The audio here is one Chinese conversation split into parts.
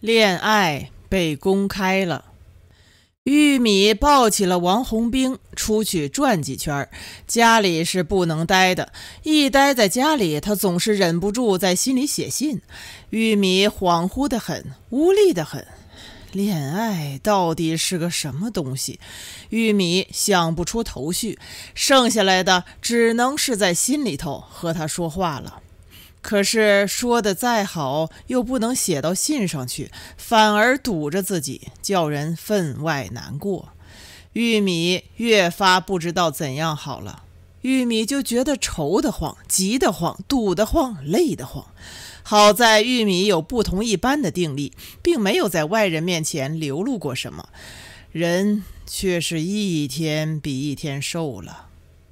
恋爱被公开了。玉米抱起了王红兵，出去转几圈，家里是不能待的，一待在家里，他总是忍不住在心里写信。玉米恍惚得很，无力得很。恋爱到底是个什么东西？玉米想不出头绪，剩下来的只能是在心里头和他说话了。可是说的再好，又不能写到信上去，反而堵着自己，叫人分外难过。玉米越发不知道怎样好了。玉米就觉得愁得慌，急得慌，堵得慌，累得慌。好在玉米有不同一般的定力，并没有在外人面前流露过什么，人却是一天比一天瘦了。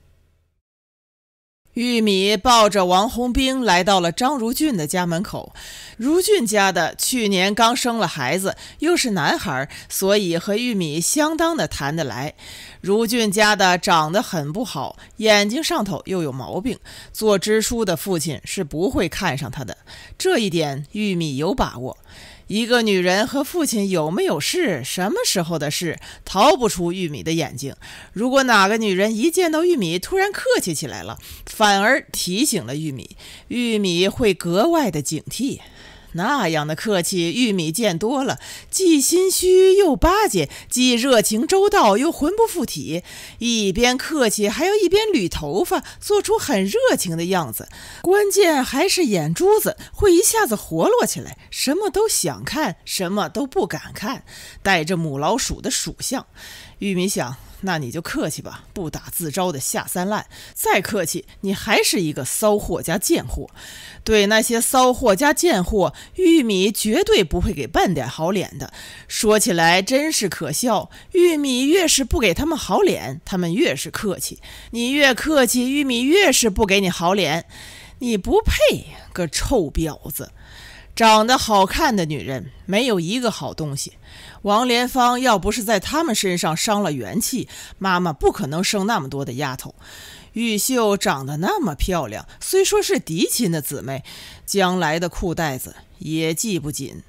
玉米抱着王红兵来到了张如俊的家门口。如俊家的去年刚生了孩子，又是男孩，所以和玉米相当的谈得来。如俊家的长得很不好，眼睛上头又有毛病，做支书的父亲是不会看上他的，这一点玉米有把握。一个女人和父亲有没有事，什么时候的事，逃不出玉米的眼睛。如果哪个女人一见到玉米突然客气起来了，反而提醒了玉米，玉米会格外的警惕。那样的客气玉米见多了，既心虚又巴结，既热情周到又魂不附体，一边客气还要一边捋头发，做出很热情的样子，关键还是眼珠子会一下子活络起来，什么都想看，什么都不敢看，带着母老鼠的属相。玉米想，那你就客气吧，不打自招的下三滥，再客气你还是一个骚货加贱货。对那些骚货加贱货，玉米绝对不会给半点好脸的。说起来真是可笑，玉米越是不给他们好脸，他们越是客气，你越客气，玉米越是不给你好脸。你不配，个臭婊子。长得好看的女人没有一个好东西，王莲芳要不是在他们身上伤了元气，妈妈不可能生那么多的丫头。玉秀长得那么漂亮，虽说是嫡亲的姊妹，将来的裤带子也系不紧。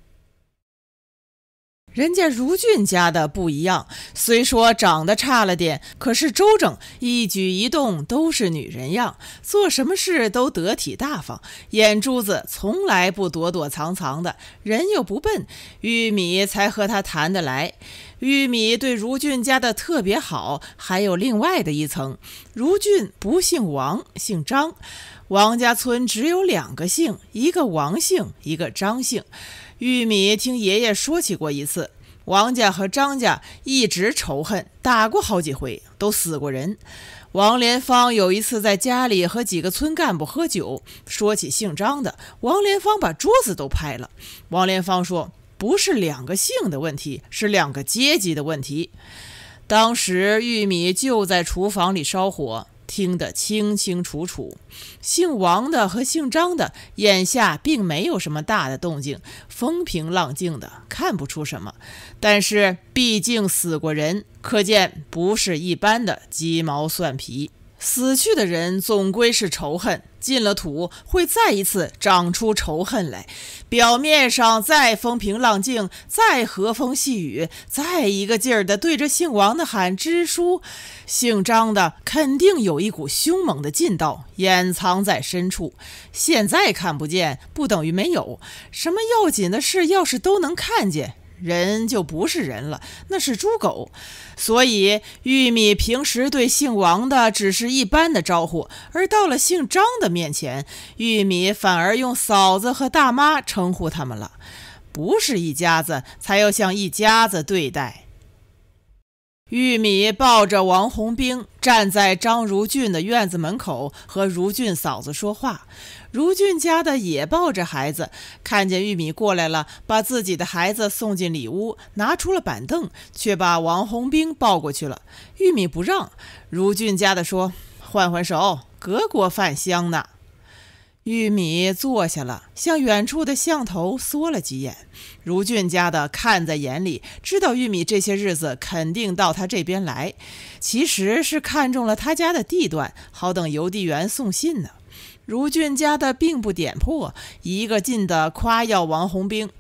人家如俊家的不一样，虽说长得差了点，可是周正一举一动都是女人样，做什么事都得体大方，眼珠子从来不躲躲藏藏的，人又不笨，玉米才和他谈得来。玉米对如俊家的特别好，还有另外的一层，如俊不姓王，姓张。王家村只有2个姓，一个王姓，一个张姓。玉米听爷爷说起过一次，王家和张家一直仇恨，打过好几回，都死过人。王莲芳有一次在家里和几个村干部喝酒，说起姓张的，王莲芳把桌子都拍了。王莲芳说，不是2个姓的问题，是2个阶级的问题。当时玉米就在厨房里烧火，听得清清楚楚。姓王的和姓张的眼下并没有什么大的动静，风平浪静的，看不出什么。但是毕竟死过人，可见不是一般的鸡毛蒜皮。死去的人总归是仇恨，进了土会再一次长出仇恨来。表面上再风平浪静，再和风细雨，再一个劲儿的对着姓王的喊支书，姓张的肯定有一股凶猛的劲道掩藏在深处，现在看不见不等于没有。什么要紧的事要是都能看见，人就不是人了，那是猪狗。所以玉米平时对姓王的只是一般的招呼，而到了姓张的面前，玉米反而用嫂子和大妈称呼他们了。不是一家子，才要像一家子对待。玉米抱着王红兵站在张如俊的院子门口，和如俊嫂子说话。如俊家的也抱着孩子，看见玉米过来了，把自己的孩子送进里屋，拿出了板凳，却把王红兵抱过去了。玉米不让，如俊家的说，换换手，隔锅饭香呢。玉米坐下了，向远处的巷头缩了几眼。如俊家的看在眼里，知道玉米这些日子肯定到他这边来，其实是看中了他家的地段，好等邮递员送信呢。如俊家的并不点破，一个劲的夸耀王红兵。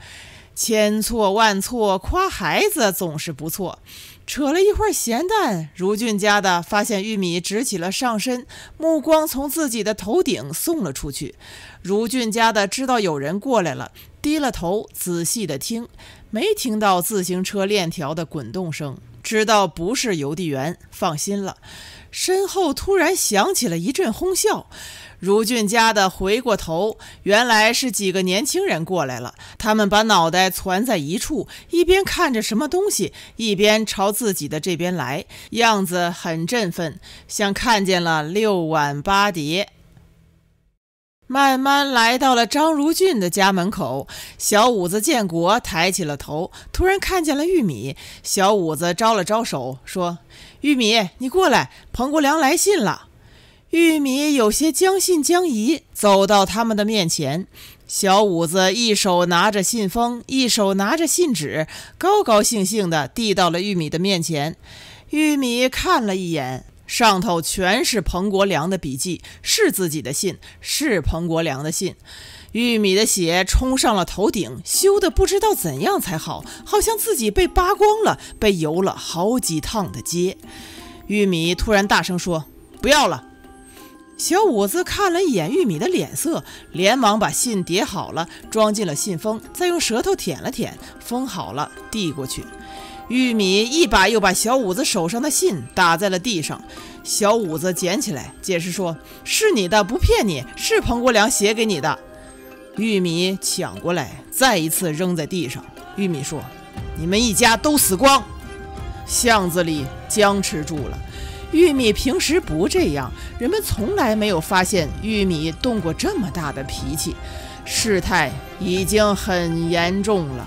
千错万错，夸孩子总是不错。扯了一会儿闲淡，如俊家的发现玉米直起了上身，目光从自己的头顶送了出去。如俊家的知道有人过来了，低了头仔细的听，没听到自行车链条的滚动声，知道不是邮递员，放心了。身后突然响起了一阵哄笑，如俊家的回过头，原来是几个年轻人过来了。他们把脑袋攒在一处，一边看着什么东西，一边朝自己的这边来，样子很振奋，像看见了6碗8碟。慢慢来到了张如俊的家门口，小五子建国抬起了头，突然看见了玉米。小五子招了招手，说：玉米，你过来，彭国良来信了。玉米有些将信将疑，走到他们的面前。小五子一手拿着信封，一手拿着信纸，高高兴兴地递到了玉米的面前。玉米看了一眼，上头全是彭国良的笔记，是自己的信，是彭国良的信。玉米的血冲上了头顶，羞得不知道怎样才好，好像自己被扒光了，被游了好几趟的街。玉米突然大声说：不要了。小五子看了一眼玉米的脸色，连忙把信叠好了，装进了信封，再用舌头舔了舔，封好了递过去。玉米一把又把小五子手上的信打在了地上，小五子捡起来解释说：是你的，不骗你，是彭国良写给你的。玉米抢过来再一次扔在地上。玉米说：你们一家都死光。巷子里僵持住了。玉米平时不这样，人们从来没有发现玉米动过这么大的脾气，事态已经很严重了。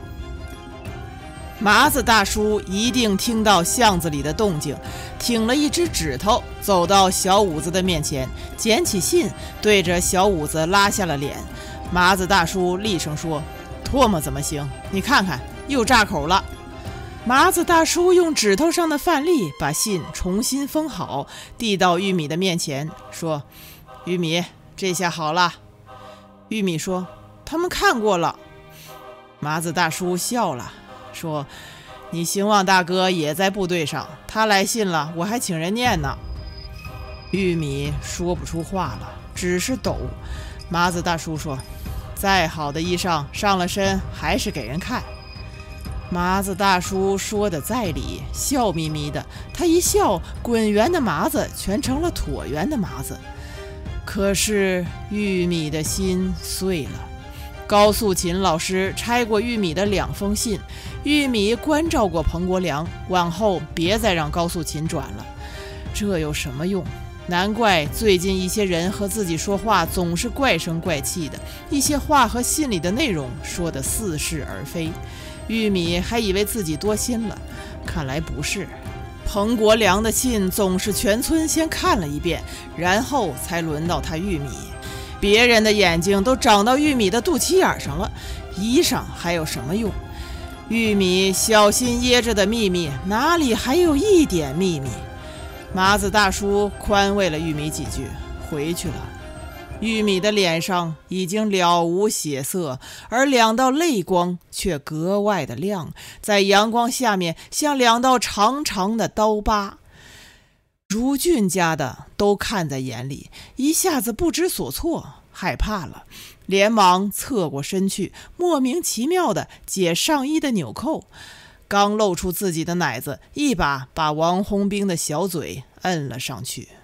麻子大叔一定听到巷子里的动静，挺了一只指头，走到小五子的面前，捡起信，对着小五子拉下了脸。麻子大叔厉声说：唾沫怎么行？你看看，又炸口了。麻子大叔用指头上的饭粒把信重新封好，递到玉米的面前，说：玉米，这下好了。玉米说：他们看过了。麻子大叔笑了，说：你兴旺大哥也在部队上，他来信了，我还请人念呢。玉米说不出话了，只是抖。麻子大叔说：再好的衣裳上了身还是给人看。麻子大叔说的在理，笑眯眯的，他一笑，滚圆的麻子全成了椭圆的麻子。可是玉米的心碎了。高素琴老师拆过玉米的2封信，玉米关照过彭国良，往后别再让高素琴转了。这有什么用？难怪最近一些人和自己说话总是怪声怪气的，一些话和信里的内容说得似是而非。玉米还以为自己多心了，看来不是。彭国良的信总是全村先看了一遍，然后才轮到他玉米。别人的眼睛都长到玉米的肚脐眼上了，衣裳还有什么用？玉米小心掖着的秘密，哪里还有一点秘密？麻子大叔宽慰了玉米几句，回去了。玉米的脸上已经了无血色，而2道泪光却格外的亮，在阳光下面像2道长长的刀疤。如俊家的都看在眼里，一下子不知所措，害怕了，连忙侧过身去，莫名其妙地解上衣的纽扣。刚露出自己的奶子，一把把王洪兵的小嘴摁了上去。